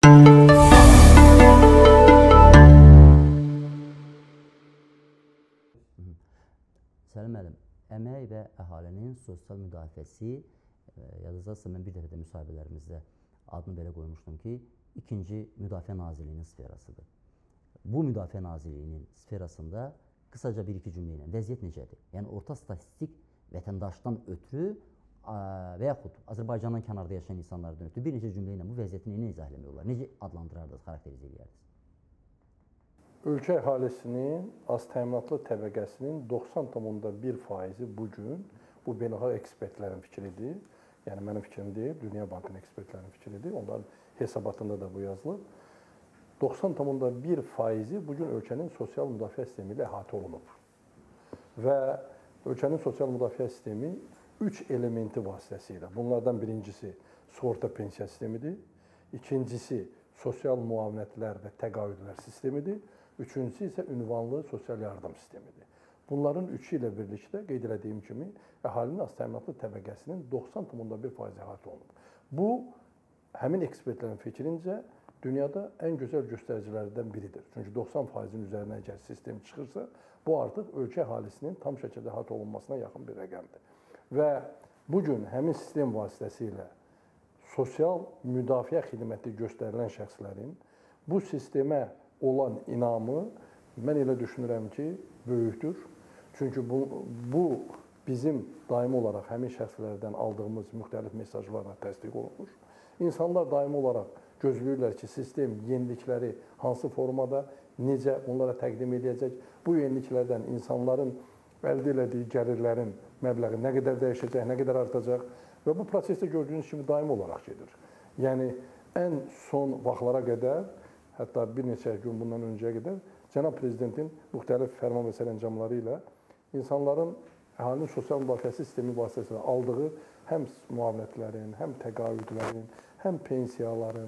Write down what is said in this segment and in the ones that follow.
Səlim müəllim, əmək və əhalinin sosial müdafiəsi, yadınızdadırsa mən bir dəfə də müsahibələrimizdə adını belə qoymuşdum ki, ikinci Müdafiə Nazirliyinin sferasıdır. Bu Müdafiə Nazirliyinin sferasında qısaca bir-iki cümlə ilə vəziyyət necədir? Yəni, orta statistik vətəndaşdan ötürü və yaxud Azərbaycandan kənarda yaşayan insanlardan ötürü bir neçə cümlə ilə bu vəziyyəti necə izah eləmək olar? Necə adlandırardınız, xarakterizə edərdiniz? Ölkə əhalisinin az təminatlı təbəqəsinin 90,1% bugün, bu beynəlxalq ekspertlərin fikridir, yəni mənim fikrim deyil, Dünya Bankının ekspertlərinin fikridir, onların hesabatında da bu yazılır. 90,1% bugün ölkənin sosial müdafiə sistemi ilə əhatə olunub. Və ölkənin sosial müdafiə sistemi 3 elementi vasitəsilə, bunlardan birincisi sığorta pensiya sistemidir, ikincisi sosial müavinətlər və təqaüdlər sistemidir, üçüncüsü isə ünvanlı sosial yardım sistemidir. Bunların üçü ilə birlikdə qeyd etdiyim kimi əhalinin az təminatlı təbəqəsinin 90,1% əhatə olunub. Bu, həmin ekspertlərin fikrincə dünyada ən gözəl göstəricilərdən biridir. Çünki 90%-in üzərinə əgər sistem çıxırsa, bu artıq ölkə əhalisinin tam şəkildə əhatə olunmasına yaxın bir rəqəmdir. Və bugün həmin sistem vasitəsilə sosial müdafiə xidməti göstərilən şəxslərin bu sistemə olan inamı mən elə düşünürəm ki, böyükdür. Çünki bu bizim daimi olaraq həmin şəxslərdən aldığımız müxtəlif mesajlarla təsdiq olunmuş. İnsanlar daimi olaraq gözləyirlər ki, sistem yenilikləri hansı formada, necə onlara təqdim edəcək, bu yeniliklərdən insanların əldə etdiyi gəlirlərin məbləği nə qədər dəyişəcək, nə qədər artacaq və bu prosesdə gördüyünüz kimi daimi olaraq gedir. Yəni, ən son vaxtlara qədər, hətta bir neçə gün bundan öncəyə qədər Cənab Prezidentin müxtəlif fərman və sərəncamları ilə insanların əhalinin sosial müdafiəsi sistemi vasitəsilə aldığı həm müavinətlərin, həm təqaüdlərin, həm pensiyaların,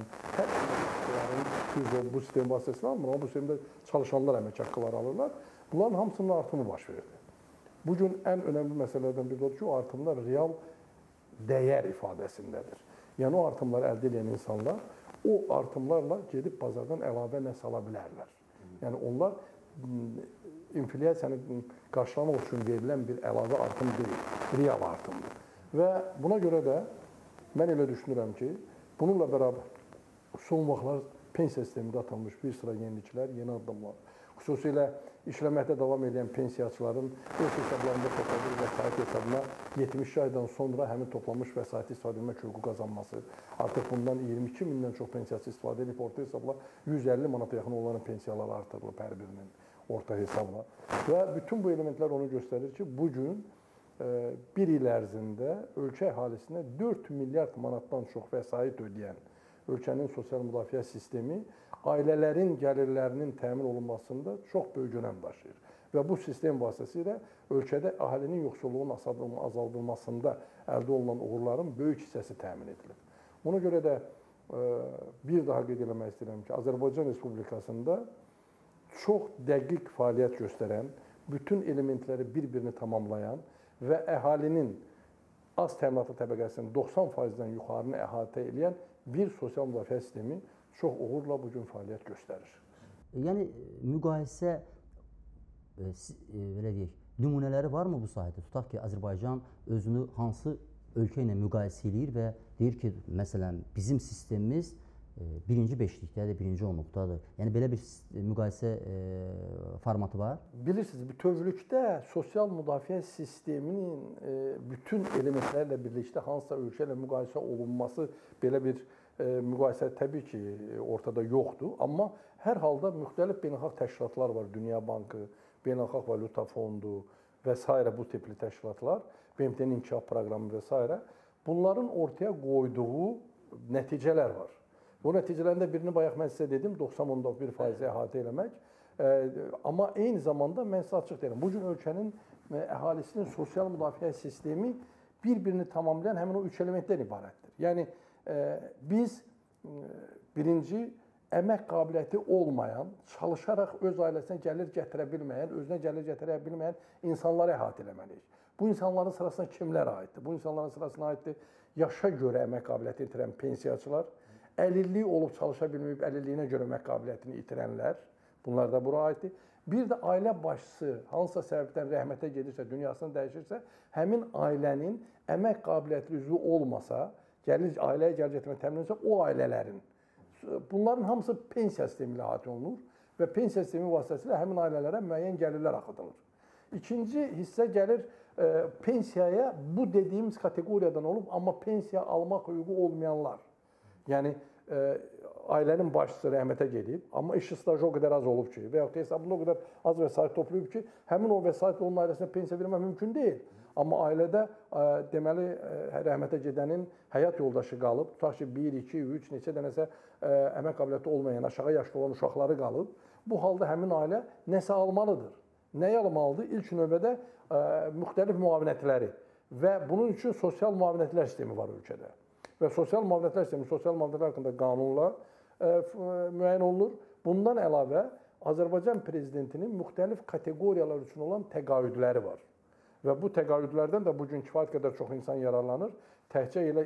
həm bu sistem vasitəsilə almır, amma bu sistemdə çalışanlar əmək haqqıları alırlar. Bunların hamısının artımı baş verir. Bugün ən önəmli məsələlərdən biri odur ki, o artımlar real dəyər ifadəsindədir. Yəni, o artımları əldə edən insanlar o artımlarla gedib bazardan əlavə nəsə ala bilərlər. Yəni, onlar inflyasiyanı qarşılamaq üçün verilən bir əlavə artım deyil, real artımdır. Və buna görə də mən elə düşünürəm ki, bununla bərabər son vaxtlar pensiya sistemində atılmış bir sıra yeniliklər, yeni addımlar, xüsusilə işləməkdə davam edən pensiyaçıların öz hesablarında topladığı vəsait hesabına 70 aydan sonra həmin toplanmış vəsaiti istifadə etmək hüququ qazanması, artıq bundan 22 mindən çox pensiyaçı istifadə edib orta hesabla 150 manata yaxın onların pensiyaları artırılıb hər birinin orta hesabla. Və bütün bu elementlər onu göstərir ki, bugün bir il ərzində ölkə əhalisinə 4 milyard manatdan çox vəsait ödəyən ölkənin sosial müdafiə sistemi ailələrin gəlirlərinin təmin olunmasında çox böyük önəm daşıyır. Və bu sistem vasitəsilə ölkədə əhalinin yoxsulluğunun azaldılmasında əldə olunan uğurların böyük hissəsi təmin edilir. Buna görə də bir daha qeyd etmək istəyirəm ki, Azərbaycan Respublikasında çox dəqiq fəaliyyət göstərən, bütün elementləri bir-birini tamamlayan və əhalinin az təminatlı təbəqəsinin 90%-dən yuxarını əhatə edən bir sosial müdafiə sistemi çox uğurla bugün fəaliyyət göstərir. Yəni, müqayisə, belə deyək, nümunələri varmı bu sahədə? Tutaq ki, Azərbaycan özünü hansı ölkə ilə müqayisə edir və deyir ki, məsələn, bizim sistemimiz birinci beşlikdədir, birinci onluqdadır. Yəni, belə bir müqayisə formatı var? Bilirsiniz, bütövlükdə sosial müdafiə sisteminin bütün elementlərlə birlikdə hansısa ölkə ilə müqayisə olunması belə bir müqayisə təbii ki, ortada yoxdur. Amma hər halda müxtəlif beynəlxalq təşkilatlar var. Dünya Bankı, Beynəlxalq Valyuta Fondu və s. bu tipli təşkilatlar, BMT-nin inkişaf proqramı və s. Bunların ortaya qoyduğu nəticələr var. Bu nəticələrində birini bayaq mən sizə dedim, 90,1% əhatə eləmək. Amma eyni zamanda mən sizə açıq deyirəm, bugün ölkənin əhalisinin sosial müdafiə sistemi bir-birini tamamlayan həmin o üç elementdən ibarətdir. Yəni, biz birinci, əmək qabiliyyəti olmayan, çalışaraq öz ailəsinə gəlir gətirə bilməyən, özünə gəlir gətirə bilməyən insanları əhatə eləməliyik. Bu insanların sırasına kimlər aiddir? Bu insanların sırasına aiddir yaşa görə əmək qabiliyyəti itirən pensiyaçılar, əlilliyi olub çalışa bilməyib, əlilliyinə görə əmək qabiliyyətini itirənlər, bunlar da bura aiddir. Bir də ailə başçısı hansısa səbəbdən rəhmətə gedirsə, dünyasını dəyişirsə, həmin ailənin əmək qabiliyyətli üzvü olmasa, ailəyə gəlir getmə təmin edilsə, o ailələrin, bunların hamısı pensiya sistemi ilə əhatə olunur və pensiya sistemi vasitəsilə həmin ailələrə müəyyən gəlirlər axıdılır. İkinci hissə gəlir pensiyaya bu dediyimiz kateqoriyadan olub, amma pensiya almaq hüququ olmayanlar. Yəni, ailənin başçısı rəhmətə gedib, amma iş stajı o qədər az olub ki, və yaxud da hesabında o qədər az vəsait toplayıb ki, həmin o vəsaitlə onun ailəsinə pensiya vermək mümkün deyil. Amma ailədə deməli rəhmətə gedənin həyat yoldaşı qalıb, tutaq ki, 1, 2, 3, neçə dənəsə əmək qabiliyyəti olmayan, aşağı yaşlı olan uşaqları qalıb, bu halda həmin ailə nəsə almalıdır. Nəyə almalıdır? İlk növbədə müxtəlif müavinətləri və bunun üçün sosial müavinətlər sistemi var ölkədə. Və sosial müavinətlər sistemi, sosial müavinətlər haqqında qanunla müəyyən olunur. Bundan əlavə, Azərbaycan prezidentinin müxtəlif kateqoriyalar üçün olan təqaüdləri var. Və bu təqaüdlərdən də bugün kifayət qədər çox insan yararlanır. Təkcə elə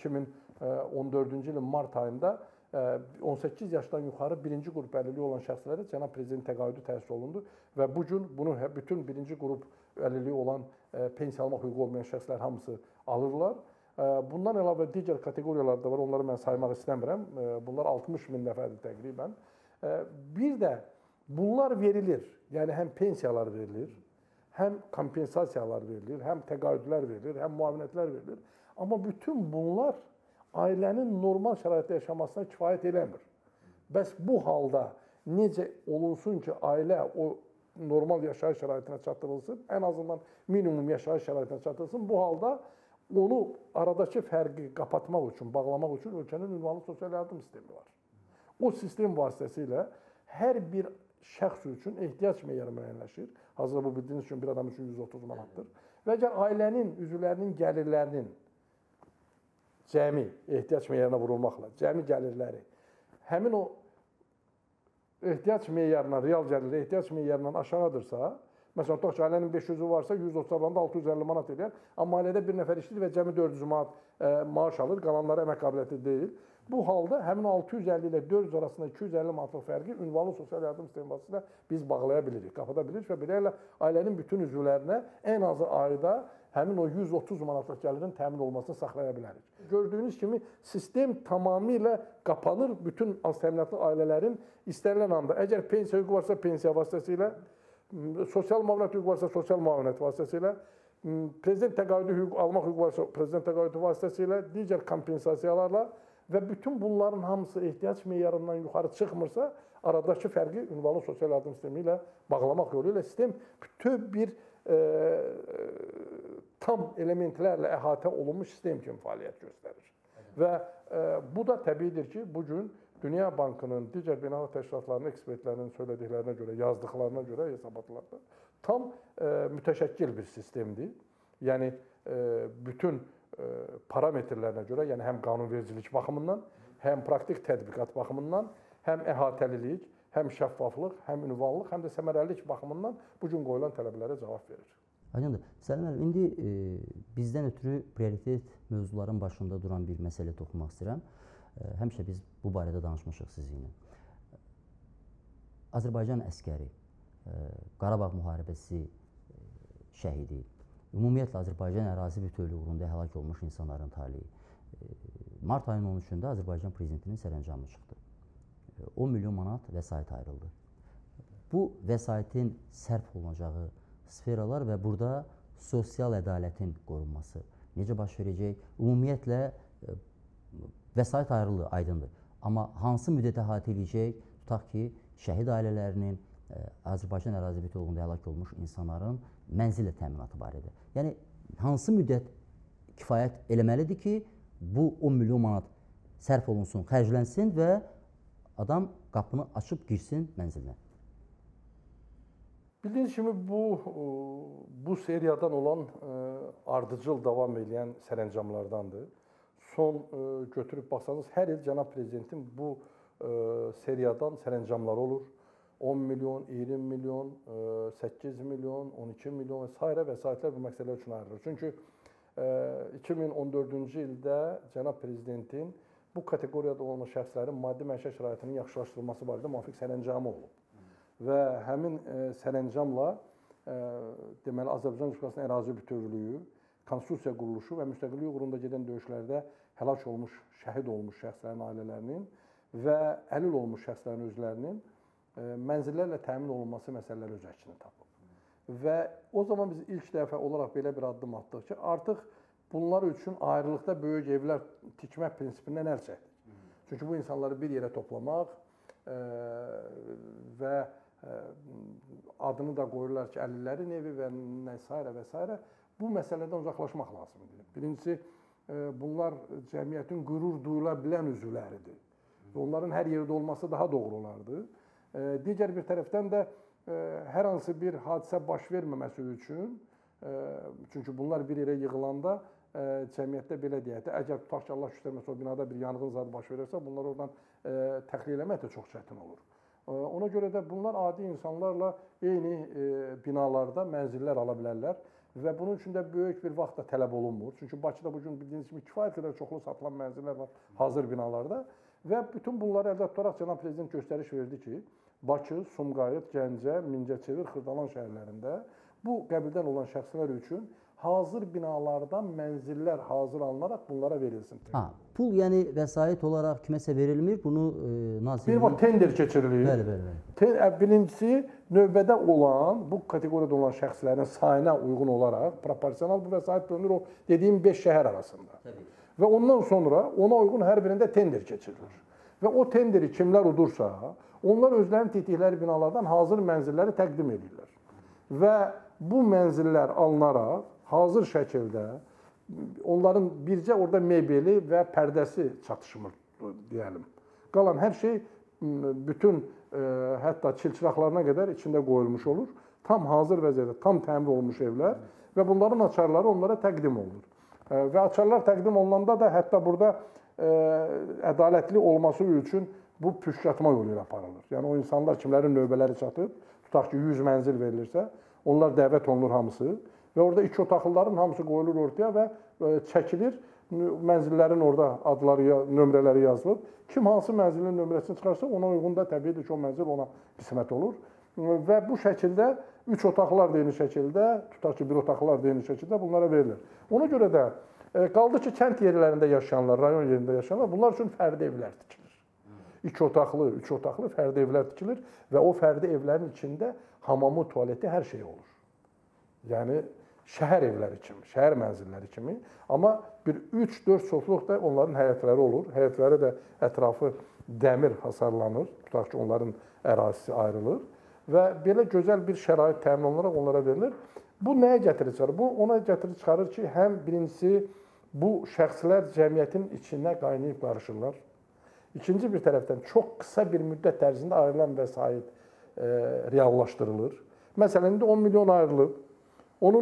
2014-cü ilin mart ayında 18 yaşdan yuxarı birinci qrup əlilliyi olan şəxslərə cənab prezident təqaüdü təsis olundu və bu gün bunu bütün birinci qrup əlilliyi olan pensiya almaq hüququ olmayan şəxslər hamısı alırlar. Bundan əlavə digər kateqoriyalar da var, onları mən saymaq istəmirəm. Bunlar 60 min nəfərdir təqribən. Bir də bunlar verilir, yəni həm pensiyalar verilir, həm kompensasiyalar verilir, həm təqaüdlər verilir, həm müavinətlər verilir. Amma bütün bunlar ailənin normal şəraitdə yaşamasına kifayət eləmir. Bəs bu halda necə olunsun ki, ailə o normal yaşayış şəraitinə çatdırılsın, ən azından minimum yaşayış şəraitinə çatdırılsın, bu halda onu aradakı fərqi qapatmaq üçün, bağlamaq üçün ölkənin ünvanlı sosial yardım sistemi var. O sistem vasitəsilə hər bir şəxs üçün ehtiyac meyarı müəyyənləşir. Hazırda bu bildiyiniz üçün bir adam üçün 130 manatdır. Və əgər ailənin üzvlərinin gəlirlərinin cəmi ehtiyac meyarına vurulmaqla, cəmi gəlirləri həmin o ehtiyac meyarına, real gəlirlə ehtiyac meyarından aşağıdırsa, məsələn, tutaq ki, ailənin 500-ü varsa, 130 alanda 650 manat edir. Amma ailədə bir nəfər işləyir və cəmi 400 manat maaş alır, qalanları əmək qabiliyyəti deyil. Bu halda həmin 650 ilə 400 arasında 250 manatlıq fərqi ünvanlı sosial yardım sistemi vasitəsilə biz bağlaya bilirik, qapıda bilirik və beləliklə ailənin bütün üzvlərinə ən azı ayda həmin o 130 manatlıq gəlirin təmin olmasını saxlaya bilərik. Gördüyünüz kimi sistem tamamilə qapanır bütün az təminatlı ailələrin istənilən anda. Əgər pensiya hüququ varsa pensiya vasitəsilə, sosial müavinət hüququ varsa sosial müavinət vasitəsilə, prezident təqaüdü hüquq almaq hüququ varsa prezident təqaüdü vasitəsilə, digər kompensasiyalarla və bütün bunların hamısı ehtiyac meyarından yuxarı çıxmırsa, aradakı fərqi ünvanlı sosial yardım sistemi ilə bağlamaq yolu ilə sistem bütün bir tam elementlərlə əhatə olunmuş sistem kimi fəaliyyət göstərir. Və bu da təbiidir ki, bugün Dünya Bankının, digər beynəlxalq təşkilatlarının, ekspertlərinin söylədiklərinə görə, yazdıqlarına görə hesabatlarda tam mütəşəkkil bir sistemdir. Yəni, bütün parametrlərinə görə, yəni həm qanunvericilik baxımından, həm praktik tətbiqat baxımından, həm əhatəlilik, həm şəffaflıq, həm ünvanlıq, həm də səmərəlilik baxımından bugün qoyulan tələblərə cavab verir. Aydındır. Səlim müəllim, indi bizdən ötürü prioritet mövzuların başında duran bir məsələ toxunmaq istəyirəm. Həmişə biz bu barədə danışmışıq sizinlə. Azərbaycan əskəri, Qarabağ müharibəsi şəhidi, ümumiyyətlə Azərbaycan ərazi bütövlüyü uğrunda həlak olmuş insanların talihi. Mart ayının 13-də Azərbaycan prezidentinin sərəncamı çıxdı. 10 milyon manat vəsait ayrıldı. Bu vəsaitin sərf olunacağı sferalar və burada sosial ədalətin qorunması necə baş verəcək? Ümumiyyətlə vəsait ayrılır, aydındır. Amma hansı müddətə əhatə edəcək? Tutaq ki, şəhid ailələrinin, Azərbaycan ərazi bütövlüyündə həlak olmuş insanların mənzillə təminatı barədə. Yəni, hansı müddət kifayət eləməlidir ki, bu 10 milyon manat sərf olunsun, xərclənsin və adam qapını açıb girsin mənzilinə? Bildiyiniz kimi, bu seriyadan olan ardıcıl davam edən sərəncamlardandır. Son götürüb baxsanız, hər il cənab prezidentin bu seriyadan sərəncamları olur. 10 milyon, 20 milyon, 8 milyon, 12 milyon və s. vəsaitlər bu məqsədlər üçün ayrılır. Çünki 2014-cü ildə cənab prezidentin bu kateqoriyada olan şəxslərin maddi məişət şəraitinin yaxşılaşdırılması barədə müvafiq sərəncamı olub. Və həmin sərəncamla deməli Azərbaycan Respublikasının ərazi bütövlüyü, konstitusiya quruluşu və müstəqillik uğrunda gedən döyüşlərdə həlak olmuş, şəhid olmuş şəxslərin ailələrinin və əlil olmuş şəxslərin özlərinin mənzillərlə təmin olunması məsələləri öz əksini tapıb. Və o zaman biz ilk dəfə olaraq belə bir addım atdıq ki, artıq bunlar üçün ayrılıqda böyük evlər tikmək prinsipindən əl çəkdik. Çünki bu insanları bir yerə toplamaq və adını da qoyurlar ki, əlillərin evi və s. Bu məsələdən uzaqlaşmaq lazımdır. Birincisi, bunlar cəmiyyətin qürur duyula bilən üzvləridir. Onların hər yerdə olması daha doğru olardı. Digər bir tərəfdən də hər hansı bir hadisə baş verməməsi üçün, çünki bunlar bir yerə yığılanda cəmiyyətdə belə deyək də, əgər tutaq ki, Allah göstərməsə o binada bir yanğın zadı baş verirsə, bunları oradan təxliyə eləmək də çox çətin olur. Ona görə də bunlar adi insanlarla eyni binalarda mənzillər ala bilərlər və bunun üçün də böyük bir vaxt da tələb olunmur. Çünki Bakıda bugün bildiyiniz kimi kifayət qədər çoxlu satılan mənzillər var hazır binalarda və bütün bunları əldə tutaraq Cənab Prezident göstəriş verdi ki, Bakı, Sumqayıt, Gəncə, Mingəçevir, Xırdalan şəhərlərində bu qəbildən olan şəxslər üçün hazır binalardan mənzillər hazırlanaraq bunlara verilsin. Pul yəni vəsait olaraq kiməsə verilmir, bunu nazirlik... Bir var, tender keçirilir. Bəli. Birincisi, növbədə olan, bu kateqoriyada olan şəxslərin sayına uyğun olaraq proporsional bu vəsait bölünür o dediyim 5 şəhər arasında. Təbii. Və ondan sonra ona uyğun hər birində tender keçirilir. Və o tenderi kimlər udursa, onlar özlərinin tikdikləri binalardan hazır mənzilləri təqdim edirlər. Və bu mənzillər alınaraq hazır şəkildə onların bircə orada mebeli və pərdəsi çatışmır deyəlim. Qalan hər şey bütün hətta çilçıraqlarına qədər içində qoyulmuş olur. Tam hazır vəziyyətdə, tam təmir olunmuş evlər və bunların açarları onlara təqdim olunur. Və açarlar təqdim olunanda da hətta burada ədalətli olması üçün bu püşkatma yolu ilə aparılır. Yəni o insanlar kimlərin növbələri çatıb, tutaq ki 100 mənzil verilirsə, onlar dəvət olunur hamısı və orada 2 otaqlıların hamısı qoyulur ortaya və çəkilir. Mənzillərin orada adları, nömrələri yazılıb. Kim hansı mənzilin nömrəsini çıxarsa ona uyğun da təbii ki o mənzil ona qismət olur. Və bu şəkildə 3 otaqlar da eyni şəkildə, tutaq ki 1 otaqlar da eyni şəkildə bunlara verilir. Ona görə də qaldı ki kənd yerlərində yaşayanlar, rayon yerində yaşayanlar bunlar üçün fərdi evlər tikilir. 2 otaqlı, 3 otaqlı fərdi evlər tikilir və o fərdi evlərin içində hamamı, tualeti, hər şey olur. Yəni şəhər evləri kimi, şəhər mənzilləri kimi, amma bir 3-4 sotluq da onların həyətləri olur. Həyətləri də ətrafı dəmir hasarlanır, tutaq ki onların ərazisi ayrılır və belə gözəl bir şərait təmin olunaraq onlara verilir. Bu nəyə gətirir çıxarır? Bu ona gətirir çıxarır ki, həm birincisi bu şəxslər cəmiyyətin içinə qaynayıb qarışırlar. İkinci bir tərəfdən çox qısa bir müddət ərzində ayrılan vəsait reallaşdırılır. Məsələn, indi 10 milyon ayrılıb. Onun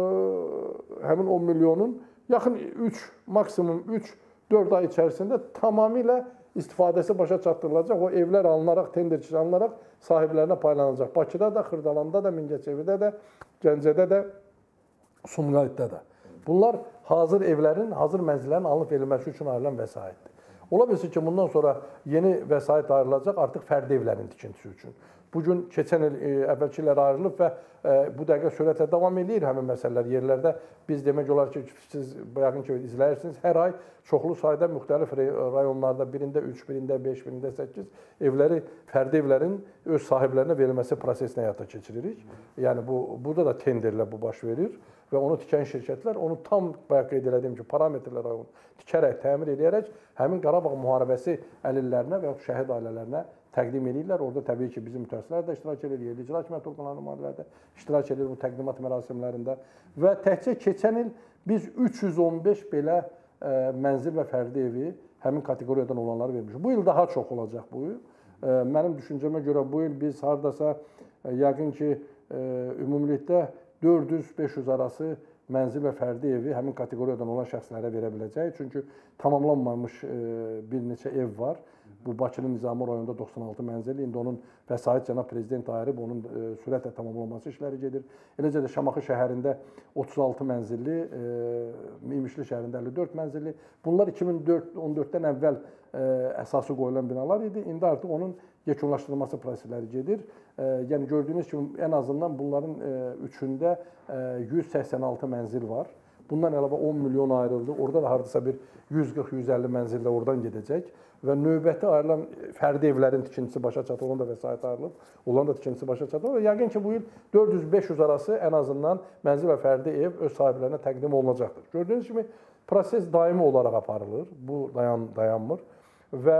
həmin 10 milyonun yaxın 3, maksimum 3-4 ay içərisində tamamilə istifadəsi başa çatdırılacaq. O evlər alınaraq, tenderçi alınaraq sahiblərinə paylanacaq. Bakıda da, Xırdalanda da, Mingəçevirdə də, Gəncədə də, Sumqayıtda da. Bunlar hazır evlərin, hazır mənzillərin alınıb verilməsi üçün ayrılan vəsaitdir. Ola bilsin ki, bundan sonra yeni vəsait ayrılacaq artıq fərdi evlərin tikintisi üçün. Bugün keçən il əvvəlki illər ayrılıb və bu dəqiqə sürətlə davam edir həmin məsələlər yerlərdə. Biz demək olar ki, siz yəqin ki izləyirsiniz, hər ay çoxlu sayda müxtəlif rayonlarda birində 3, birində 5, birində 8 evləri, fərdi evlərin öz sahiblərinə verilməsi prosesinə həyata keçiririk. Yəni burada da tenderlə bu baş verir və onu tikən şirkətlər onu tam bayaq qeyd etdiyim ki, parametrlərə tikərək, təmir edərək həmin Qarabağ müharibəsi əlillərinə və yaxud şəhid ailələrinə təqdim edirlər. Orada təbii ki, bizim mütəxəssislər də iştirak edir, yerli icra hakimiyyəti orqanlarının nümayəndələri də iştirak edir bu təqdimat mərasimlərində. Və təkcə keçən il biz 315 belə mənzil və fərdi evi həmin kateqoriyadan olanları vermişik. Bu il daha çox olacaq bu il. Mənim düşüncəmə görə bu il biz hardasa yəqin ki, ümumilikdə 400-500 arası mənzil və fərdi evi həmin kateqoriyadan olan şəxslərə verə biləcək. Çünki tamamlanmamış bir neçə ev var Bu Bakının Nizami rayonunda 96 mənzilli, indi onun vəsait cənab prezident ayırıb, onun sürətlə tamamlanması işləri gedir. Eləcə də Şamaxı şəhərində 36 mənzilli, İmişli şəhərində 54 mənzilli. Bunlar 2014-dən əvvəl əsası qoyulan binalar idi. İndi artıq onun yekunlaşdırılması prosesləri gedir. Yəni gördüyünüz kimi ən azından bunların üçündə 186 mənzil var. Bundan əlavə 10 milyon ayrıldı. Orada da hardasa bir 140-150 mənzil də oradan gedəcək. Və növbəti ayrılan fərdi evlərin tikintisi başa çatır, onun da vəsait ayrılıb, onların da tikintisi başa çatır. Və yəqin ki, bu il 400-500 arası ən azından mənzil və fərdi ev öz sahiblərinə təqdim olunacaqdır. Gördüyünüz kimi, proses daimi olaraq aparılır, bu dayanmır. Və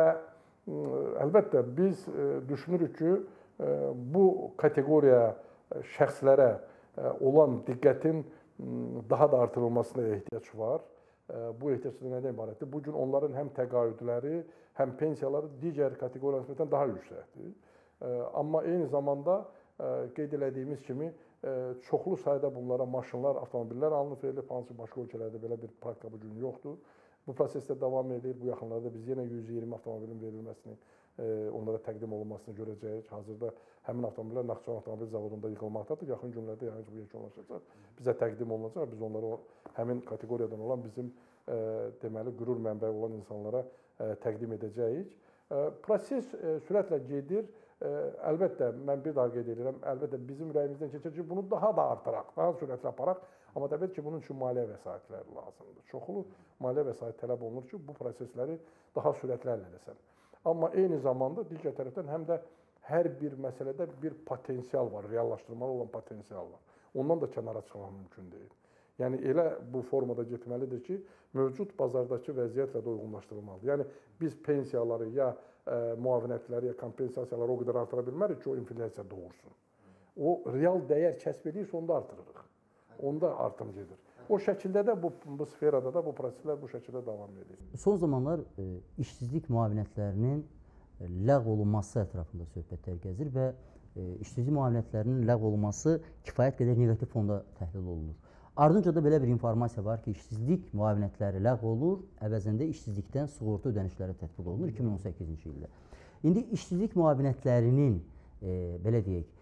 əlbəttə, biz düşünürük ki, bu kateqoriya şəxslərə olan diqqətin daha da artırılmasına ehtiyac var. Bu ehtiyac nədən ibarətdir? Bu gün onların həm təqaüdləri, həm pensiyaları digər kateqoriya nisbətən daha yüksəkdir. Amma eyni zamanda qeyd elədiyimiz kimi çoxlu sayda bunlara maşınlar, avtomobillər alınıb verilib, hansı başqa ölkələrdə belə bir praktika bu gün yoxdur. Bu prosesdə davam edir. Bu yaxınlarda biz yenə 120 avtomobilin verilməsini, onlara təqdim olunmasını görəcəyik. Hazırda həmin avtomobillər Naxçıvan Avtomobil Zavodunda yığılmaqdadır. Yaxın günlərdə yəqin ki, bu yekunlaşacaq. Bizə təqdim olunacaq. Biz onları həmin kateqoriyadan olan bizim deməli qürur mənbəyi olan insanlara təqdim edəcəyik. Proses sürətlə gedir. Əlbəttə, mən bir daha qeyd edirəm, əlbəttə bizim ürəyimizdən keçir ki, bunu daha da artıraq, daha sürətlə aparaq. Amma təbii ki, bunun üçün maliyyə vəsaitləri lazımdır. Çoxlu maliyyə vəsait tələb olunur ki, bu prosesləri daha sürətlə həll edəsən. Amma eyni zamanda digər tərəfdən həm də hər bir məsələdə bir potensial var, reallaşdırmalı olan potensial var. Ondan da kənara çıxmaq mümkün deyil. Yəni elə bu formada getməlidir ki, mövcud bazardakı vəziyyətlə də uyğunlaşdırılmalıdır. Yəni biz pensiyaları ya müavinətləri, ya kompensasiyaları o qədər artıra bilmərik ki, o inflyasiya doğursun. O real dəyər kəsb edirsə, onda artırırıq. Onda artım gedir. O şəkildə də bu sferada da bu proseslər bu şəkildə davam edir. Son zamanlar işsizlik müavinətlərinin ləğv olunması ətrafında söhbətlər gəzir və işsizlik müavinətlərinin ləğv olunması kifayət qədər neqativ fonda təhlil olunur. Ardınca da belə bir informasiya var ki, işsizlik müavinətləri ləğv olunur, əvəzində işsizlikdən sığorta ödənişləri tətbiq olunur 2018-ci ildə. İndi işsizlik müavinətlərinin, belə deyək,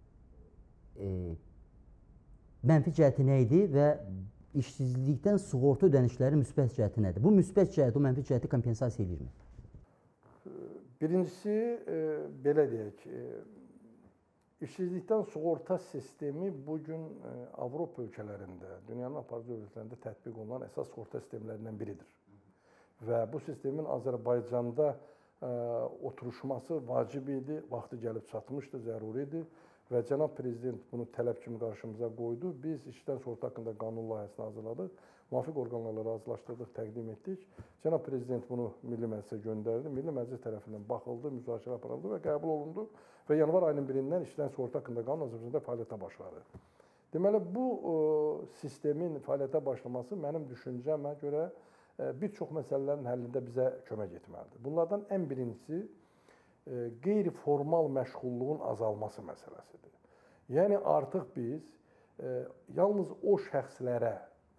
mənfi cəhəti nə idi və işsizlikdən sığorta ödənişləri müsbət cəhəti nədir? Bu müsbət cəhəti, o mənfi cəhəti kompensasiya edirmi? Birincisi, belə deyək, işsizlikdən sığorta sistemi bugün Avropa ölkələrində, dünyanın aparıcı dövlətlərində tətbiq olunan əsas sığorta sistemlərindən biridir. Və bu sistemin Azərbaycanda oturuşması vacib idi, vaxtı gəlib çatmışdı, zəruridir. Və cənab prezident bunu tələb kimi qarşımıza qoydu. Biz işçidən sığorta haqqında qanun layihəsini hazırladıq. Müvafiq orqanlarla razılaşdırdıq, təqdim etdik. Cənab prezident bunu Milli Məclisə göndərdi. Milli Məclis tərəfindən baxıldı, müzakirə aparıldı və qəbul olundu. Və yanvar ayının 1-dən işçidən sığorta haqqında qanun Azərbaycanda fəaliyyətə başladı. Deməli, bu sistemin fəaliyyətə başlaması mənim düşüncəmə görə bir çox məsələlərin həllində bizə kömək etməlidir. Bunlardan ən birincisi qeyri-formal məşğulluğun azalması məsələsidir. Yəni artıq biz yalnız o şəxslərə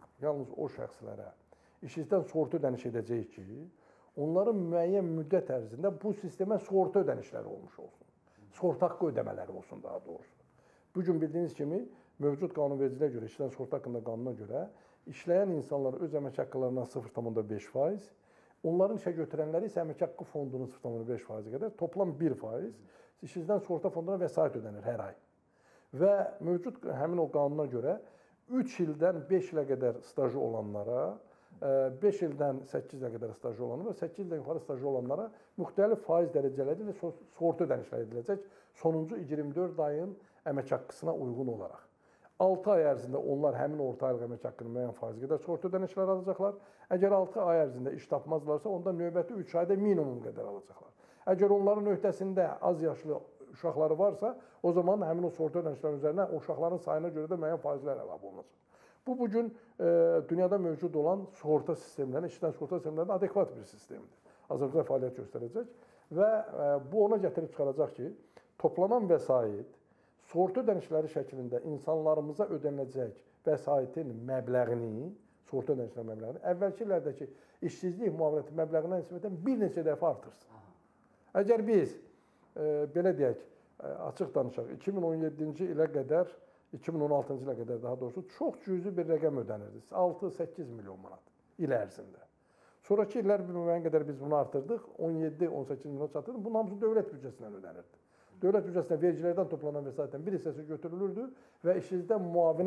işsizlikdən sığorta ödəniş edəcəyik ki, onların müəyyən müddət ərzində bu sistemə sığorta ödənişləri olmuş olsun. Sığorta haqqı ödəmələri olsun daha doğrusu. Bugün bildiyiniz kimi mövcud qanunvericiliyə görə, işçidən sığorta haqqında qanuna görə işləyən insanlar öz əmək haqqlarından 0,5%, onların işə götürənləri isə əmək haqqı fondunun 0,5% qədər, toplam 1%, işsizlikdən sığorta fonduna vəsait ödənir hər ay. Və mövcud həmin o qanuna görə 3 ildən 5 ilə qədər stajı olanlara, 5 ildən 8 ilə qədər stajı olanlara və 8 ildən yuxarı stajı olanlara müxtəlif faiz dərəcələri ilə sığorta ödənişləri ediləcək sonuncu 24 ayın əmək haqqısına uyğun olaraq. 6 ay ərzində onlar həmin orta aylıq əmək haqqının müəyyən faizi qədər sığorta ödənişləri alacaqlar. Əgər 6 ay ərzində iş tapmazlarsa, onda növbəti 3 ayda minimum qədər alacaqlar. Əgər onların öhdəsində az yaşlı uşaqları varsa, o zaman həmin o sığorta ödənişlərinin üzərinə o uşaqların sayına görə də müəyyən faizlər əlavə olunacaq. Bu, bugün dünyada mövcud olan sığorta sistemlərinin, işçidən sığorta sistemlərinin adekvat bir sistemdir. Azərbaycan fəaliyyət göstərəcək və bu ona gətirib çıxaracaq ki, toplanan vəsait sığorta ödənişləri şəklində insanlarımıza ödəniləcək vəsaitin məbləğini, sığorta ödənişləri məbləğini əvvəlki illərdəki işsizlik müavinəti məbləğindən nisbətən bir neçə dəfə artırsın. Əgər biz belə deyək, açıq danışaq, 2017-ci ilə qədər, 2016-cı ilə qədər daha doğrusu çox cüzi bir rəqəm ödənirdi. 6-8 milyon manat il ərzində. Sonraki illər bir müəyyən qədər biz bunu artırdıq, 17-18 milyon çatırdı. Bunun hamısı dövlət büdcəsindən ödənirdi. Dövlət büdcəsindən vergilərdən toplanan vəsaitlərin bir hissəsi götürülürdü və işsizlik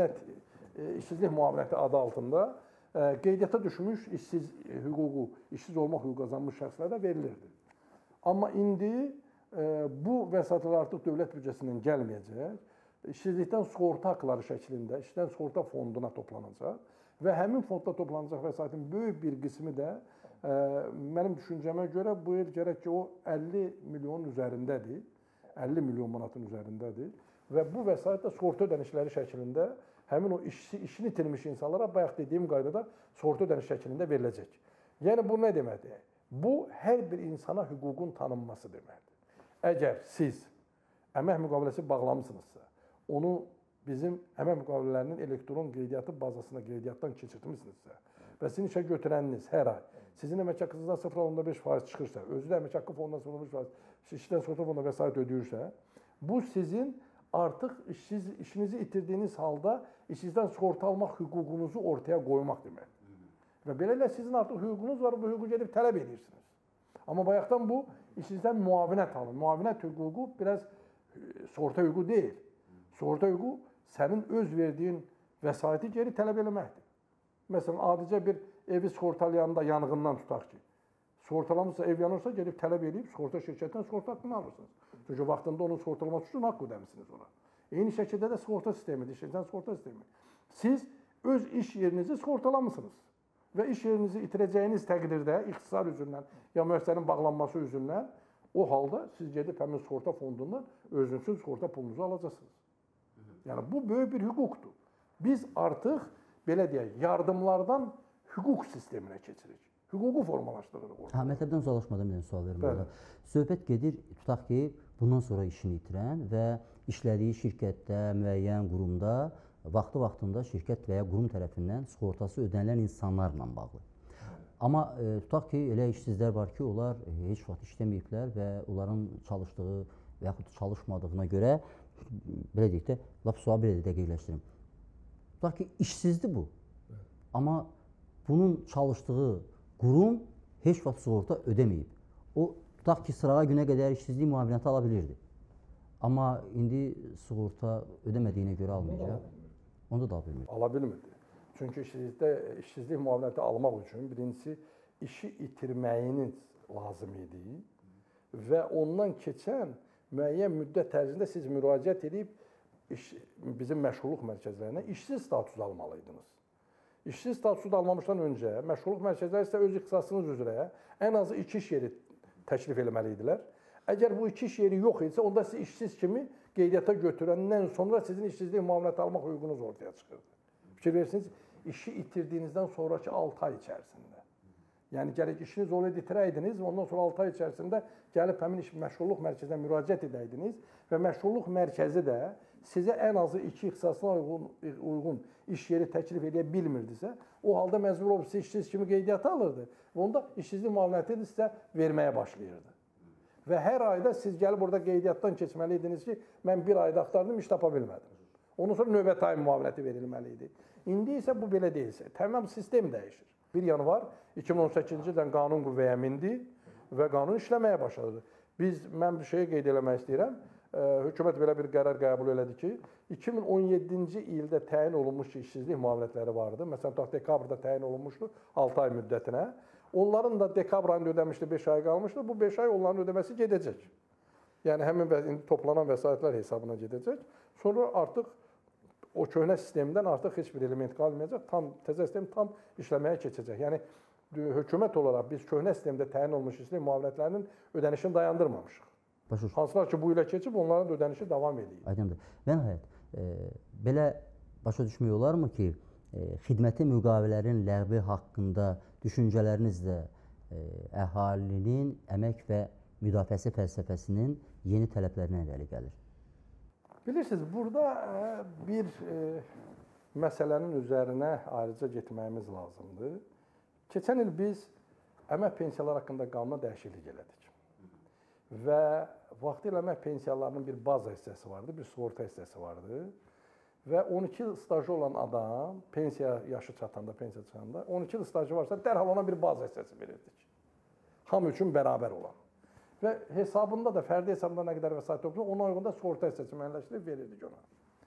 müavinəti adı altında qeydiyyata düşmüş işsiz olmaq hüququ qazanmış şəxslərə verilirdi. Amma indi bu vəsaitlər artıq dövlət büdcəsindən gəlməyəcək, işsizlikdən sığorta haqları şəklində işsizlikdən sığorta fonduna toplanacaq və həmin fondda toplanacaq vəsaitin böyük bir qismi də mənim düşüncəmə görə bu il gərək ki o 50 milyonun üzərindədir. 50 milyon manatın üzərindədir və bu vəsait də sığorta ödənişləri şəklində həmin o işini itirmiş insanlara bayaq dediyim qaydada sığorta ödəniş şəklində veriləcək. Yəni bu nə deməkdir? Bu hər bir insana hüququn tanınması deməkdir. Əgər siz əmək müqaviləsi bağlamısınızsa, onu bizim əmək müqavilələrinin elektron qeydiyyatı bazasına qeydiyyatdan keçirtmisinizsə və sizin işə götürəniniz hər ay sizin əmək haqqınızdan 0,5% çıxırsa, özü də əmək haqqı fonundan 0,5%, işçidən sığorta fonuna vəsait ödəyirsə, bu sizin artıq işinizi itirdiyiniz halda işsizdən sığorta almaq hüququnuzu ortaya qoymaq deməkdir. Və beləliklə sizin artıq hüququnuz var, bu hüququ gedib tələb edirsiniz. Amma bayaqdan bu işsizdən müavinət alın. Müavinət hüququ biraz sığorta hüququ deyil. Sığorta hüququ sənin öz verdiyin vəsaiti geri tələb eləməkdir. Məsələn, adicə bir evi sığortalayanda yanğından tutaq ki, sığortalanırsa, ev yanırsa gedib tələb edib sığorta şirkətindən sığorta haqqını alırsınız. Çünki vaxtında onun sığortalaması üçün haqq ödəmisiniz ona. Eyni şəkildə də sığorta sistemidir, işçidən sığorta sistemi. Siz öz iş yerinizi sığortalamısınız və iş yerinizi itirəcəyiniz təqdirdə ixtisar üzündən ya müəssisənin bağlanması üzündən o halda siz gedib həmin sığorta fondundan özünüzün sığorta pulunuzu alacaqsınız. Yəni bu böyük bir hüquqdur. Biz artıq belə deyək, yardımlardan hüquq sisteminə keçirik. Hüququ formalaşdırırıq orada. Məktəbdən uzaqlaşmadan bir sual verim burada. Söhbət gedir, tutaq ki, bundan sonra işini itirən və işlədiyi şirkətdə, müəyyən qurumda vaxtı-vaxtında şirkət və ya qurum tərəfindən sığortası ödənilən insanlarla bağlı. Amma tutaq ki, elə işsizlər var ki, onlar heç vaxt işləməyiblər və onların çalışdığı və yaxud çalışmadığına görə, belə deyək də, lap sual belə də dəqiqləşdirim. Tutaq ki, işsizdir bu. Amma bunun çalışdığı qurum heç vaxt sığorta ödəməyib. O, tutaq ki, sırağa günə qədər işsizlik müavinəti ala bilirdi. Amma indi sığorta ödəmədiyinə görə almayacaq. Onu da ala bilmir. Ala bilmirdi. Çünki işsizlik müavinəti almaq üçün birincisi işi itirməyiniz lazım idi və ondan keçən müəyyən müddət ərzində siz müraciət edib bizim məşğulluq mərkəzlərinə işsiz statusu almalıydınız. İşsiz statusu da almamışdan öncə məşğulluq mərkəzləri isə öz ixtisasınız üzrə ən azı 2 iş yeri təklif eləməliydilər. Əgər bu 2 iş yeri yox idisə, onda siz işsiz kimi qeydiyyata götürəndən sonra sizin işsizlik müavinəti almaq hüququnuz ortaya çıxırdı. Fikir verirsiniz, işi itirdiyinizdən sonraki 6 ay içərisində. Yəni gələk işiniz olaydı itirəydiniz, ondan sonra 6 ay içərisində gəlib həmin məşğulluq mərkəzinə müraciət edəydiniz və məşğulluq mərkəzi də sizə ən azı 2 ixtisasına uyğun iş yeri təklif edə bilmirdisə, o halda məcbur olub siz işsiz kimi qeydiyyata alırdı və onda işsizlik müavinətini sizə verməyə başlayırdı. Və hər ayda siz gəlib orada qeydiyyatdan keçməliydiniz ki, mən bir ayda axtardım, iş tapa bilmədim. Ondan sonra növbəti ay müavinəti verilməli idi. İndi isə bu belə deyilsə, tamam sistem dəyişir. 1 yanvar 2018-ci ildən qanun qüvvəyə mindi və qanun işləməyə başladı. Mən bir şeyi qeyd eləmək istəyirəm. Hökumət belə bir qərar qəbul elədi ki, 2017-ci ildə təyin olunmuş işsizlik müavinətləri vardı. Məsələn, dekabrda təyin olunmuşdu 6 ay müddətinə. Onların da dekabr ayında ödəmişdi, 5 ay qalmışdı. Bu 5 ay onların ödəməsi gedəcək. Yəni həmin indi toplanan vəsaitlər hesabına gedəcək. Sonra artıq o köhnə sistemdən artıq heç bir element qalmayacaq. Təzə sistem tam işləməyə keçəcək. Yəni hökumət olaraq biz köhnə sistemdə təyin olunmuş işsizlik müavinətlərinin ödənişini dayandırmamışıq. Hansılar ki, bu ilə keçib, onların ödənişi davam edir. Aydındır. Və nəhayət, belə başa düşmək olarmı ki, xidməti müqavilələrin ləğvi haqqında düşüncələriniz də əhalinin əmək və müdafiəsi fəlsəfəsinin yeni tələblərinə irəli gəlir? Bilirsiniz, burada bir məsələnin üzərinə ayrıca getməyimiz lazımdır. Keçən il biz əmək pensiyalar haqqında qanuna dəyişiklik elədik. və vaxtilə əmək pensiyalarının bir baza hissəsi vardı, bir sığorta hissəsi vardı. Və 12 il stajı olan adam pensiya yaşı çatanda, pensiya çıxanda 12 il stajı varsa dərhal ona bir baza hissəsi verirdik. Hamı üçün bərabər olan. Və hesabında da, fərdi hesabında nə qədər vəsait toplayır, ona uyğun da sığorta hissəsi müəyyənləşdirib verirdik ona.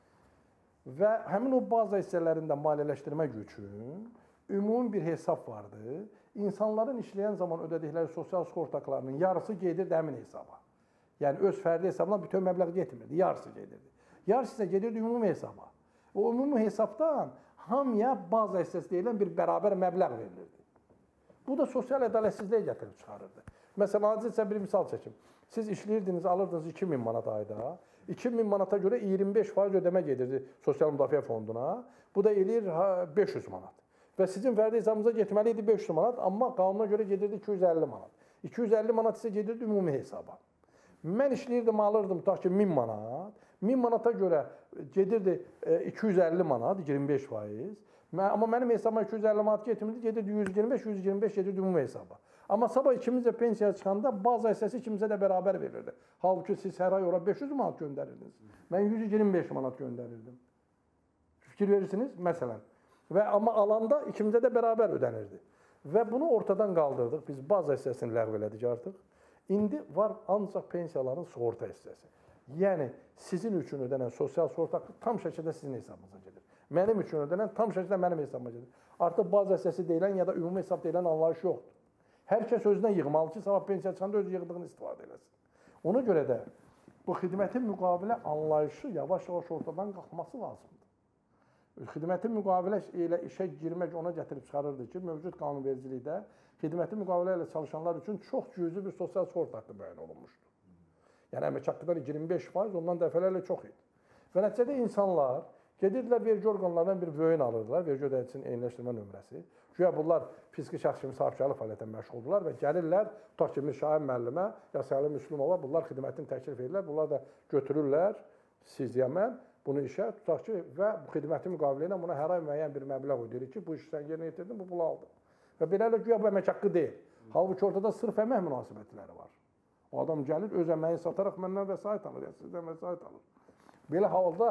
Və həmin o baza hissələrində maliyyələşdirmək üçün ümumi bir hesab vardı. İnsanların işləyən zaman ödədikləri sosial sığorta haqlarının yarısı gedirdi həmin hesaba. Yəni öz fərdi hesabına bütün məbləğ getmirdi, yarısı gedirdi. Yarısı isə gedirdi ümumi hesaba. O ümumi hesabdan hamıya baza hissəsi deyilən bir bərabər məbləğ verilirdi. Bu da sosial ədalətsizliyə gətirib çıxarırdı. Məsələn, acizcə bir misal çəkim. Siz işləyirdiniz, alırdınız 2000 manat ayda. 2000 manata görə 25% ödəmə gedirdi Sosial Müdafiə Fonduna. Bu da eləyir 500 manat. Və sizin fərdi hesabınıza getməli idi 500 manat, amma qanuna görə gedirdi 250 manat. 250 manat isə gedirdi ümumi hesaba. Mən işləyirdim, alırdım tutaq ki 1000 manat. 1000 manata görə gedirdi 250 manat, 25%. Amma mənim hesabıma 250 manat getmirdi, gedirdi 125 gedirdi ümumi hesaba. Amma sabah ikimiz də pensiyaya çıxanda baza hissəsi ikimizə də bərabər verirdi. Halbuki siz hər ay ora 500 manat göndərirdiniz. Mən 125 manat göndərirdim. Fikir verirsiniz, məsələn. Və amma alanda ikimizə də bərabər ödənirdi. Və bunu ortadan qaldırdıq. Biz baza hissəsini ləğv elədik artıq. İndi var ancaq pensiyaların sığorta hissəsi. Yəni sizin üçün ödənən sosial sığorta haqqı tam şəkildə sizin hesabınıza gedir. Mənim üçün ödənən tam şəkildə mənim hesabıma gedir. Artıq baza hissəsi deyilən ya da ümumi hesab deyilən anlayış yoxdur. Hər kəs özünə yığmalı ki, sabah pensiya çıxanda öz yığdığını istifadə eləsin. Ona görə də bu xidmətin müqavilə anlayışı yavaş-yavaş ortadan qalxması lazımdır. Xidmətin müqavilə ilə işə girmək ona gətirib çıxarırdı ki, mövcud qanunvericilikdə xidmətin müqavilə ilə çalışanlar üçün çox cüzi bir sosial sığorta haqqı müəyyən olunmuşdur. Yəni əmək haqqıdan 25%, ondan dəfələrlə çox idi. Və nəticədə insanlar gedirdilər vergi orqanlarından bir vöyin alırdılar, vergi ödəyicisinin eyniləşdirmə nömrəsi. Güya bunlar fiziki şəxs kimi sahibkarlıq fəaliyyətlə məşğuldurlar və gəlirlər, tutaq ki, Şahin müəllimə, ya Səlim Müslümova bunlar xidmətini təklif edirlər, bunlar da götürürlər, siz ya mən bunu işə, tutaq ki, və bu xidmətin müqabilində ilə buna hər ay müəyyən bir məbləğ ödəyirik ki, bu işi sən yerinə yetirdin, bu pulu aldın. Və belələ güya bu əmək haqqı deyil. Halbuki ortada sırf əmək münasibətləri var. O adam gəlir, öz əməyi sataraq məndən vəsait alır, ya sizdən vəsait alır. Belə halda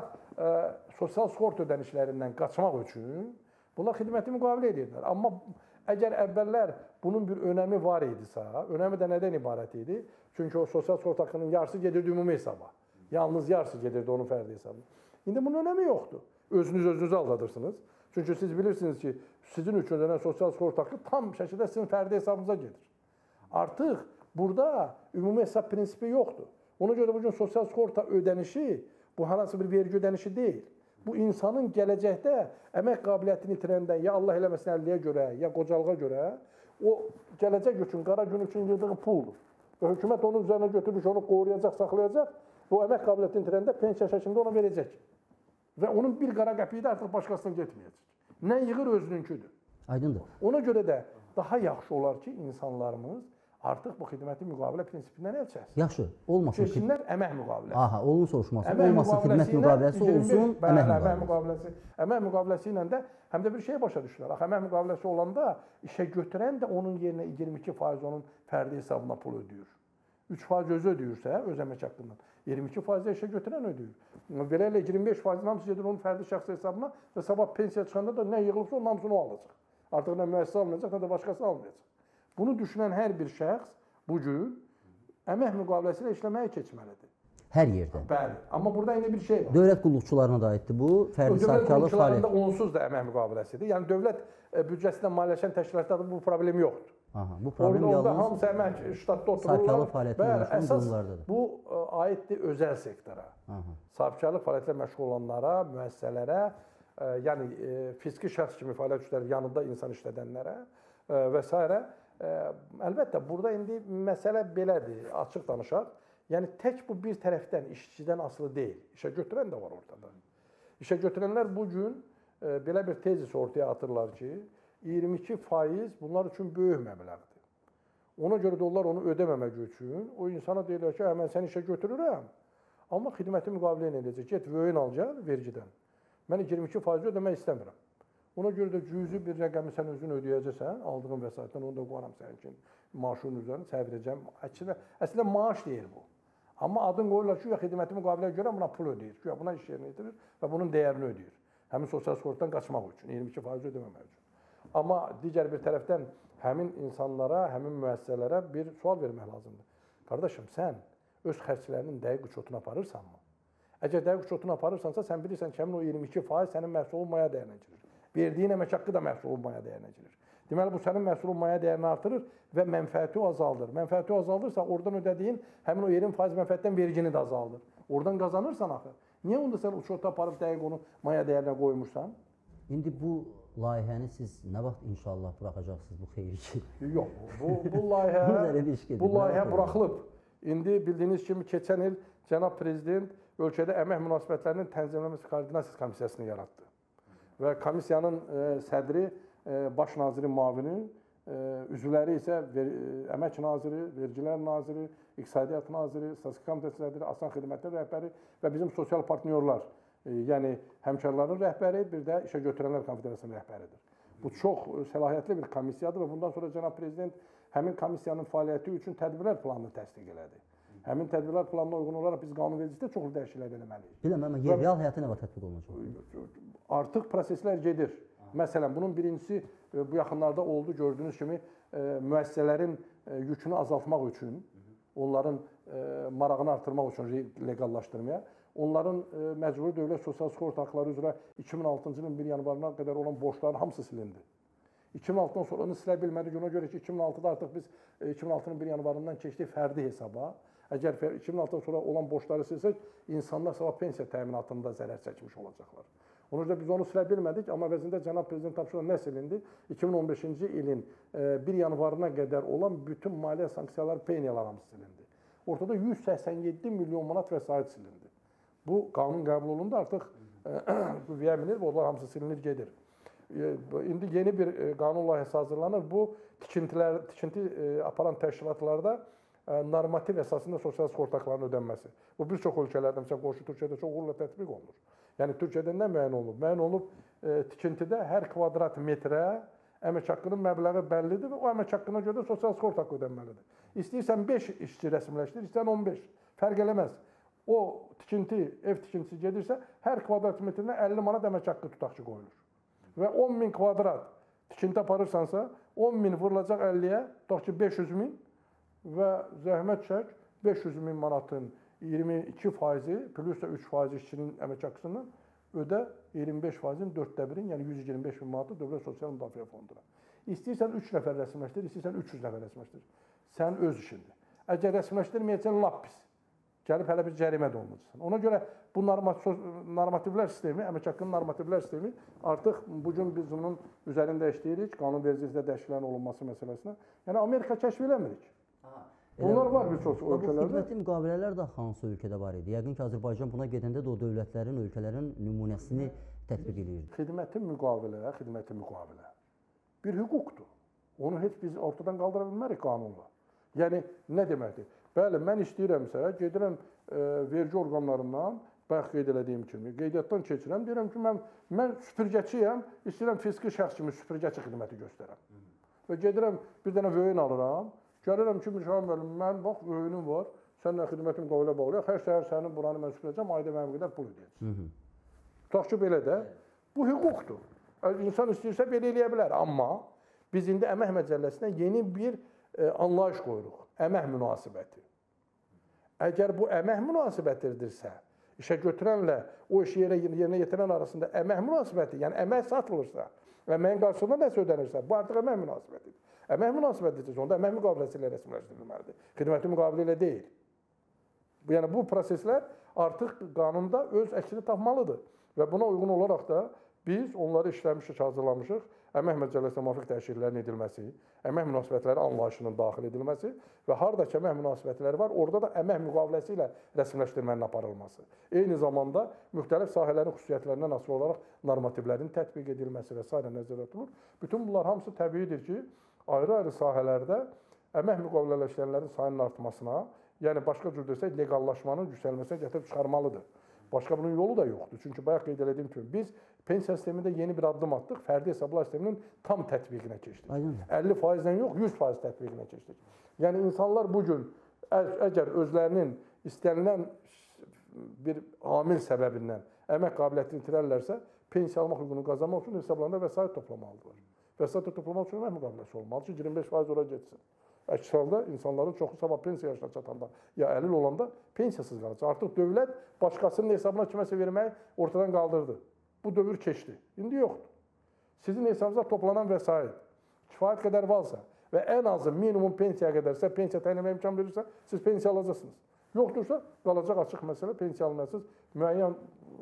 sosial sığorta ödənişlərindən qaçmaq üçün bunlar xidməti müqavilə edirlər. Amma əgər əvvəllər bunun bir önəmi var idisə, önəmi də nədən ibarət idi? Çünki o sosial sığorta haqqının yarısı gedirdi ümumi hesaba. Yalnız yarısı gedirdi onun fərdi hesabına. İndi bunun önəmi yoxdur. Özünüzü aldadırsınız. Çünki siz bilirsiniz ki, sizin üçün ödənən sosial sığorta haqqı tam şəkildə sizin fərdi hesabınıza gedir. Artıq burada ümumi hesab prinsipi yoxdur. Ona görə bugün sosial sığorta ödənişi bu hansı bir vergi ödənişi deyil. Bu insanın gələcəkdə əmək qabiliyyətini itirəndə ya Allah eləməsin əlliyə görə, ya qocalığa görə o gələcək üçün, qara gün üçün yığdığı puldur. Və hökumət onun üzərinə götürmüş, onu qoruyacaq, saxlayacaq. O əmək qabiliyyətini itirəndə pensiya şəklində ona verəcək. Və onun bir qara qəpiyi də artıq başqasına getməyəcək. Nə yığır özününküdür. Aydındır. Ona görə də daha yaxşı olar ki, insanlarımız artıq bu xidməti müqavilə prinsipindən əl çəksin. Yaxşı, olmasın. Keçsinlər əmək müqaviləsi. Aha, onun soruşması. Olmasın xidmət müqaviləsi, olsun əmək müqaviləsi. Əmək müqaviləsi ilə də həm də bir şey başa düşürlər. Axı əmək müqaviləsi olanda işə götürən də onun yerinə 22% onun fərdi hesabına pul ödəyir. 3% özü ödəyirsə, öz əmək haqqından, 22% də işə götürən ödəyir. Belə elə 25% hamısı gedir onun fərdi şəxsi hesabına və sabah pensiya çıxanda da nə yığılıbsa onun hamısını o alacaq. Artıq nə müəssisə almayacaq, nə də başqası almayacaq. Bunu düşünən hər bir şəxs bugün əmək müqaviləsi ilə işləməyə keçməlidir. Hər yerdə. Bəli. Amma burada indi bir şey var. Dövlət qulluqçularına da aiddir bu, fərdi sahibkarlıq fəaliyyəti. Onsuz da əmək müqaviləsidir. Yəni dövlət büdcəsindən maliyyələşən təşkilatlarda bu problem yoxdur. Aha, bu problem yalnız hamısı əmək ştatda otururlar. Sahibkarlıq fəaliyyətinə məşğul qurumlardadır. Bu aiddir özəl sektora. Sahibkarlıq fəaliyyətinə məşğul olanlara, müəssisələrə, yəni fiziki şəxs kimi fəaliyyət göstərib yanında insan işlədənlərə və s. Əlbəttə, burada indi məsələ belədir, açıq danışaq. Yəni, tək bu bir tərəfdən, işçidən asılı deyil. İşə götürən də var ortada. İşə götürənlər bugün belə bir tezis ortaya atırlar ki, 22% bunlar üçün böyük məbləğdir. Ona görə də onlar onu ödəməmək üçün o insana deyirlər ki, mən səni işə götürürəm, amma xidməti müqavilə edəcək. Get, vöyin alacaq vergidən. Mən 22% ödəmək istəmirəm. Ona görə də cüzi bir rəqəmi sən özün ödəyəcəksən, aldığın vəsaitdən onu da qoyaram sənin üçün maaşının üzərinə çevirəcəm. Əslində maaş deyil bu. Amma adın qoyurlar ki, xidməti müqaviləyə görə buna pul ödəyir, buna iş yerinə yetirir və bunun dəyərini ödəyir. Həmin sosial sığortadan qaçmaq üçün, 22% ödəməmək üçün. Amma digər bir tərəfdən həmin insanlara, həmin müəssisələrə bir sual vermək lazımdır. Qardaşım, sən öz xərclərinin dəqiq uçotunu aparırsanmı? Əgər dəqiq uçotunu aparırsansa, sən bilirsən ki, həmin o 22% sənin məhsulun maya dəyərinə girir. Verdiyin əmək haqqı da məhsulun maya dəyərinə girir. Deməli, bu sənin məhsulun maya dəyərini artırır və mənfəəti azaldır. Mənfəəti azaldırsa, oradan ödədiyin həmin o 20% mənfəətdən vergini də azaldır. Oradan qazanırsan axı. Niyə onda sən uçota aparıb dəqiq onu maya dəyərinə qoymursan? İndi bu layihəni siz nə vaxt inşallah buraxacaqsınız bu xeyri ki? Yox, bu layihə buraxılıb. İndi bildiyiniz kimi keçən il cənab prezident ölkədə əmək münasibətlərinin tənzimlənməsi koordinasiya komissiyasını yaratdı. Və komissiyanın sədri, baş nazirin müavini, üzvləri isə əmək naziri, vergilər naziri, iqtisadiyyat naziri, statistika komitəsi sədri, asan xidmətlər rəhbəri və bizim sosial partnyorlar, yəni həmkarların rəhbəri, bir də işə götürənlər konfederasiyasının rəhbəridir. Bu çox səlahiyyətli bir komissiyadır və bundan sonra cənab prezident həmin komissiyanın fəaliyyəti üçün tədbirlər planını təsdiq elədi. Həmin tədbirlər planına uyğun olaraq biz qanunvericilikdə çoxlu dəyişikliklər eləməliyik. Bilməm, amma real həyata nə vaxt tətbiq olunacaq? Artıq proseslər gedir. Məsələn, bunun birincisi bu yaxınlarda oldu, gördüyünüz kimi müəssisələrin yükünü azaltmaq üçün, onların marağını artırmaq üçün legallaşdırmaya, onların məcburi dövlət sosial sığorta haqları üzrə 2006-cı ilin 1 yanvarına qədər olan borcların hamısı silindi. 2006-dan sonra onu silə bilmədik, ona görə ki, 2006-da artıq biz 2006-nın 1 yanvarından keçdik fərdi hesaba. Əgər 2006-dan sonra olan borcları silsək, insanlar sabah pensiya təminatında zərər çəkmiş olacaqlar. Ona görə biz onu silə bilmədik, amma əvəzində cənab prezident tapşırıqla nə silindi? 2015-ci ilin 1 yanvarına qədər olan bütün maliyyə sanksiyaları, peniyalar hamısı silindi. Ortada 187 milyon manat vəsait silindi. Bu qanun qəbul olundu, artıq qüvvəyə minir və onlar hamısı silinir, gedir. İndi yeni bir qanun layihəsi hazırlanır. Bu tikinti aparan təşkilatlarda normativ əsasında sosial sığorta haqlarının ödənməsi. Bu bir çox ölkələrdə, məsələn, qonşu Türkiyədə çox uğurla tətbiq olunur. Yəni Türkiyədə nə müəyyən olunub? Müəyyən olunub tikintidə hər kvadrat metrə əmək haqqının məbləği bəllidir və o əmək haqqına görə də sosial sığorta haqqı ödənməlidir. İstəyirsən 5 işçi rəsmiləşdir, istəyirsən 15. Fərq eləməz. O tikinti, ev tikintisi gedirsə, hər kvadrat metrinə 50 manat əmək haqqı tutaq ki, qoyulur. Və 10.000 kvadrat tikinti aparırsansa, 10.000 vurulacaq 50-yə, tutaq ki, 500.000 və zəhmət çək 500.000 manatın 22% plus da 3% işçinin əmək haqqısından ödə 25%-in 1/4-in, yəni 125.000 manatı Dövlət Sosial Müdafiə Fonduna. İstəyirsən 3 nəfər rəsmiləşdir, istəyirsən 300 nəfər rəsmiləşdir. Sən öz işindir. Əgər rəsmiləşdirməyəcəksən, lap pis. Gəlib hələ bir cərimə də olunacaqsan. Ona görə bu normativlər sistemi, əmək haqqının normativlər sistemi artıq bugün biz bunun üzərində işləyirik, qanunvericilikdə dəyişikliklərin olunması məsələsinə. Yəni Amerika kəşf eləmirik. Bunlar var bir çox ölkələrdə. Xidməti müqavilələr də hansı ölkədə var idi? Yəqin ki, Azərbaycan buna gedəndə də o dövlətlərin, ölkələrin nümunəsini tətbiq edirdi. Xidməti müqavilə bir hüquqdur. Onu heç biz ortadan qaldıra bilmərik qanunla. Yəni, nə deməkdir? Bəli, mən istəyirəmsə, gedirəm vergi orqanlarından, bayaq qeyd elədiyim kimi, qeydiyyatdan keçirəm, deyirəm ki, mən süpürgəçiyəm, istəyirəm fiziki şəxs kimi süpürgəçi xidməti göstərəm. Və gedirəm, bir dənə vöyün alıram, gəlirəm ki, Müşahid müəllim, mən bax, vöyünüm var, sənlə xidməti müqavilə bağlayaq, hər səhər sənin buranı mən süpürəcəm, ayda mənim qədər pul ödəyəcəm. Tutaq ki, belə də, bu hüquqdur. İnsan istəyirsə belə eləyə bilər, amma biz indi əmək məcəlləsinə yeni bir anlayış qoyuruq, əmək münasibəti. Əgər bu əmək münasibətidirsə, işə götürənlə o işi yerinə yetirən arasında əmək münasibəti, yəni əmək satılırsa, əməyin qarşılığında nəsə ödənirsə, bu artıq əmək münasibətidir. Əmək münasibətidirsə, onda əmək müqaviləsi ilə rəsmiləşdirilməlidir. Xidməti müqavilə ilə deyil. Yəni bu proseslər artıq qanunda öz əksini tapmalıdır və buna uyğun olaraq da biz onları işləmişik, hazırlamışıq. Əmək məcəlləsinə müvafiq dəyişikliklərin edilməsi, əmək münasibətləri anlayışının daxil edilməsi və hardakı əmək münasibətləri var, orada da əmək müqaviləsi ilə rəsmiləşdirmənin aparılması. Eyni zamanda müxtəlif sahələrin xüsusiyyətlərindən asılı olaraq normativlərin tətbiq edilməsi və s. nəzərdə tutulur. Bütün bunlar hamısı təbiidir ki, ayrı-ayrı sahələrdə əmək müqavilələşdirənlərin sayının artmasına, yəni başqa cür desək, legallaşmanın yüksəlməsinə gətirib çıxarmalıdır. Başqa bunun yolu da yoxdur. Çünki bayaq qeyd etdiyim kimi biz pensiya sistemində yeni bir addım atdıq. Fərdi hesablar sisteminin tam tətbiqinə keçdik. 50%-dən yox, 100% tətbiqinə keçdik. Yəni insanlar bu gün əgər özlərinin istənilən bir amil səbəbindən əmək qabiliyyətini itirərlərsə, pensiya almaq hüququnu qazanmaq üçün hesablarında vəsait toplamalıdırlar. Vəsait toplamaq üçün əmək müqaviləsi olmalı ki, 25% ora getsin. Əks halda insanların çoxu sabah pensiya yaşına çatanda ya əlil olanda pensiyasız qalacaq. Artıq dövlət başqasının hesabına kiməsə verməyi ortadan qaldırdı. Bu dövr keçdi. İndi yoxdur. Sizin hesabınıza toplanan vəsait kifayət qədər varsa və ən azı minimum pensiyaya qədərsə, pensiya təyin etməyə imkan verirsə, siz pensiya alacaqsınız. Yoxdursa, qalacaq açıq məsələ, pensiya alınasınız, müəyyən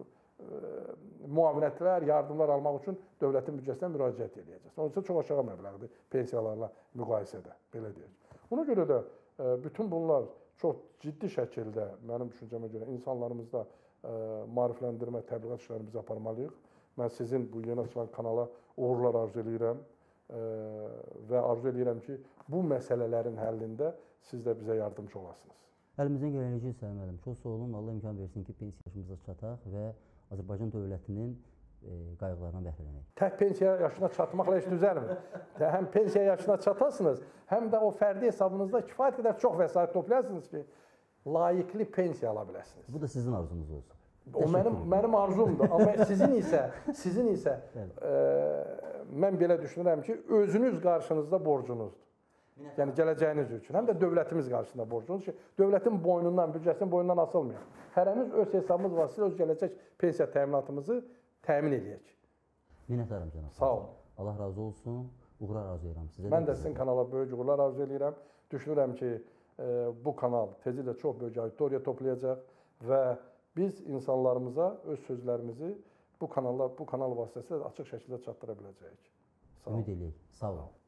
müavinətlər, yardımlar almaq üçün dövlətin büdcəsinə müraciət edəcəksiniz. Onun üçün çox aşağı məbləğdir pensiyalarla müqayisədə, belə deyək. Ona görə də bütün bunlar çox ciddi şəkildə, mənim düşüncəmə görə, insanlarımızda maarifləndirmə, təbliğat işlərimizi aparmalıyıq. Mən sizin bu yeni açılan kanala uğurlar arzu edirəm və arzu edirəm ki, bu məsələlərin həllində siz də bizə yardımcı olasınız. Əlimizdən gələcək Səlim müəllim, çox sağ olun. Allah imkan versin ki, pensiya yaşımıza çataq və Azərbaycan dövlətinin qayğılarından bəhrələnək. Tək pensiya yaşına çatmaqla heç düzəlmir. Həm pensiya yaşına çatasınız, həm də o fərdi hesabınızda kifayət qədər çox vəsait toplayasınız ki, layiqli pensiya ala biləsiniz. Bu da sizin arzunuz olsun. O mənim arzumdur. Amma sizin isə mən belə düşünürəm ki, özünüz qarşınızda borcunuzdur. Yəni gələcəyiniz üçün, həm də dövlətimiz qarşısında borcunuz ki, dövlətin boynundan, büdcəsinin boynundan asılmayaq. Hərəmiz öz hesabımız vasitəsilə öz gələcək pensiya təminatımızı təmin edək. Minnətdaram cənab. Sağ olun. Allah razı olsun. Uğurlar arzu edirəm sizə. Mən də sizin kanala böyük uğurlar arzu edirəm. Düşünürəm ki, bu kanal tezliklə çox böyük auditoriya toplayacaq və biz insanlarımıza öz sözlərimizi bu kanal vasitəsilə açıq şəkildə çatdıra biləcəyik. Ümid eləyək. Sağ olun.